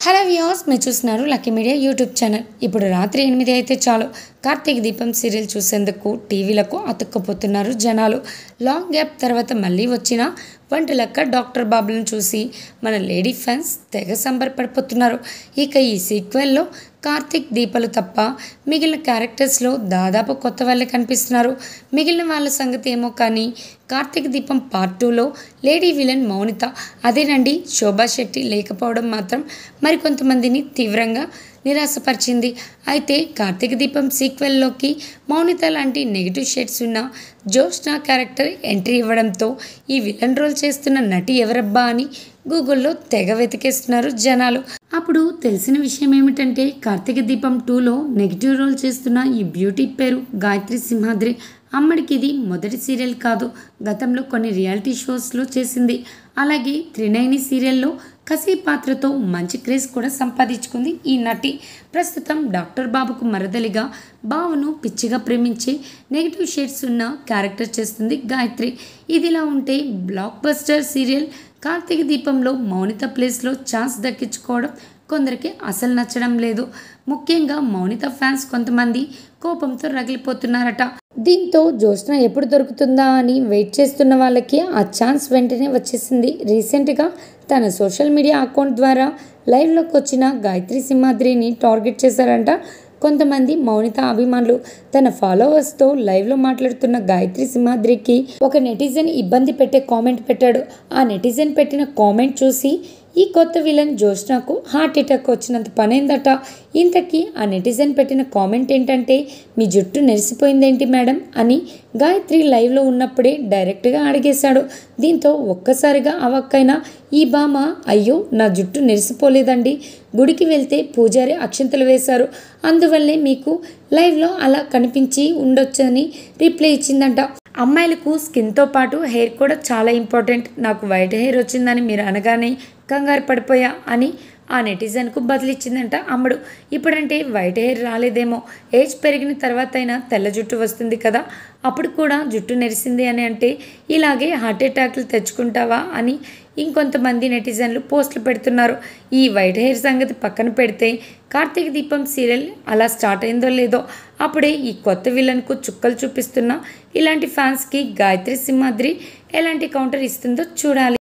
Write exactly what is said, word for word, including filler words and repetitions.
Hello viewers, మీరు చూస్తున్నారు lucky media YouTube channel. ఇప్పుడు రాత్రి ఎనిమిది అయితే చాలు కార్తీక దీపం సీరియల్ చూసేందుకు టీవీలకు అతుక్కుపోతున్నారు జనాలు. లాంగ్ గ్యాప్ తర్వాత మళ్ళీ వచ్చిన వంటలక్క డాక్టర్ బాబులను చూసి మన లేడీ ఫ్యాన్స్ తెగ సంబరపడిపోతున్నారు. ఇక ఈ సీక్వెల్లో కార్తీక్ దీపాలు తప్ప మిగిలిన క్యారెక్టర్స్లో దాదాపు కొత్త వాళ్ళే కనిపిస్తున్నారు. మిగిలిన వాళ్ళ సంగతి ఏమో కానీ కార్తీక దీపం పార్ట్ టూలో లేడీ విలన్ మౌనిత, అదేనండి శోభా శెట్టి లేకపోవడం మాత్రం మరికొంతమందిని తీవ్రంగా నిరాశపరిచింది. అయితే కార్తీక దీపం సీక్వెల్లోకి మౌనిత లాంటి నెగిటివ్ షేడ్స్ ఉన్న జోష్నా క్యారెక్టర్ ఎంట్రీ ఇవ్వడంతో ఈ విలన్ రోల్ చేస్తున్న నటి ఎవరబ్బా అని గూగుల్లో తెగ వెతికేస్తున్నారు జనాలు. అప్పుడు తెలిసిన విషయం ఏమిటంటే కార్తీక దీపం టూలో నెగిటివ్ రోల్ చేస్తున్న ఈ బ్యూటీ పేరు గాయత్రి సింహాద్రి. అమ్మడికి ఇది మొదటి సీరియల్ కాదు, గతంలో కొన్ని రియాలిటీ షోస్లో చేసింది. అలాగే త్రినైని సీరియల్లో కసి పాత్రతో మంచి క్రేజ్ కూడా సంపాదించుకుంది ఈ నటి. ప్రస్తుతం డాక్టర్ బాబుకు మరదలిగా బావును పిచ్చిగా ప్రేమించే నెగిటివ్ షేడ్స్ ఉన్న క్యారెక్టర్ చేస్తుంది గాయత్రి. ఇదిలా ఉంటే బ్లాక్ బస్టర్ సీరియల్ కార్తీక దీపంలో మౌనిత ప్లేస్లో ఛాన్స్ దక్కించుకోవడం కొందరికి అసలు నచ్చడం లేదు. ముఖ్యంగా మౌనిత ఫ్యాన్స్ కొంతమంది కోపంతో రగిలిపోతున్నారట. దీంతో జోష్నా ఎప్పుడు దొరుకుతుందా అని వెయిట్ చేస్తున్న వాళ్ళకి ఆ ఛాన్స్ వెంటనే వచ్చేసింది. రీసెంట్గా తన సోషల్ మీడియా అకౌంట్ ద్వారా లైవ్లోకి వచ్చిన గాయత్రి సింహాద్రిని టార్గెట్ చేశారంట కొంతమంది మౌనిత అభిమానులు. తన ఫాలోవర్స్తో లైవ్లో మాట్లాడుతున్న గాయత్రి సింహాద్రికి ఒక నెటిజన్ ఇబ్బంది పెట్టే కామెంట్ పెట్టాడు. ఆ నెటిజన్ పెట్టిన కామెంట్ చూసి ఈ కొత్త విలన్ జోష్నాకు హార్ట్ అటాక్ వచ్చినంత పనైందట. ఇంతకీ ఆ నెటిజన్ పెట్టిన కామెంట్ ఏంటంటే, మీ జుట్టు నెరిసిపోయిందేంటి మేడం అని గాయత్రి లైవ్లో ఉన్నప్పుడే డైరెక్ట్గా అడిగేశాడు. దీంతో ఒక్కసారిగా అవక్కైన ఈ భామ, అయ్యో నా జుట్టు నెరిసిపోలేదండి, గుడికి వెళ్తే పూజారి అక్షంతలు వేశారు, అందువల్లే మీకు లైవ్లో అలా కనిపించి ఉండొచ్చని రిప్లై ఇచ్చిందంట. అమ్మాయిలకు స్కిన్తో పాటు హెయిర్ కూడా చాలా ఇంపార్టెంట్, నాకు వైట్ హెయిర్ వచ్చిందని మీరు అనగానే కంగారు పడిపోయా అని ఆ నెటిజన్కు బదిలిచ్చిందంట అమ్మడు. ఇప్పుడంటే వైట్ హెయిర్ రాలేదేమో, ఏజ్ పెరిగిన తర్వాత అయినా తెల్ల జుట్టు వస్తుంది కదా, అప్పుడు కూడా జుట్టు నెరిసింది అని అంటే ఇలాగే హార్ట్ అటాక్లు తెచ్చుకుంటావా అని ఇంకొంతమంది నెటిజన్లు పోస్టులు పెడుతున్నారు. ఈ వైట్ హెయిర్ సంగతి పక్కన పెడితే కార్తీక దీపం సీరియల్ అలా స్టార్ట్ అయిందో లేదో అప్పుడే ఈ కొత్త విలన్కు చుక్కలు చూపిస్తున్న ఇలాంటి ఫ్యాన్స్కి గాయత్రి సింహాద్రి ఎలాంటి కౌంటర్ ఇస్తుందో చూడాలి.